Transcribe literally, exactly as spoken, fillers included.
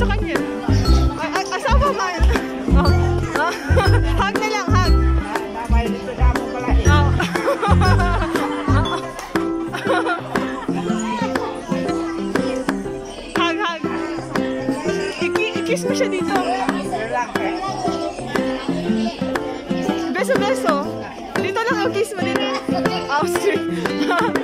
sa kanya. Ay, ay, asawa ba? Oh. Oh. Hug na lang, hug. Damay dito na mo pala eh. Oh. Hug, hug. I-kiss mo siya dito. Beso, beso. Dito lang, kiss mo dito. Oh, sweet.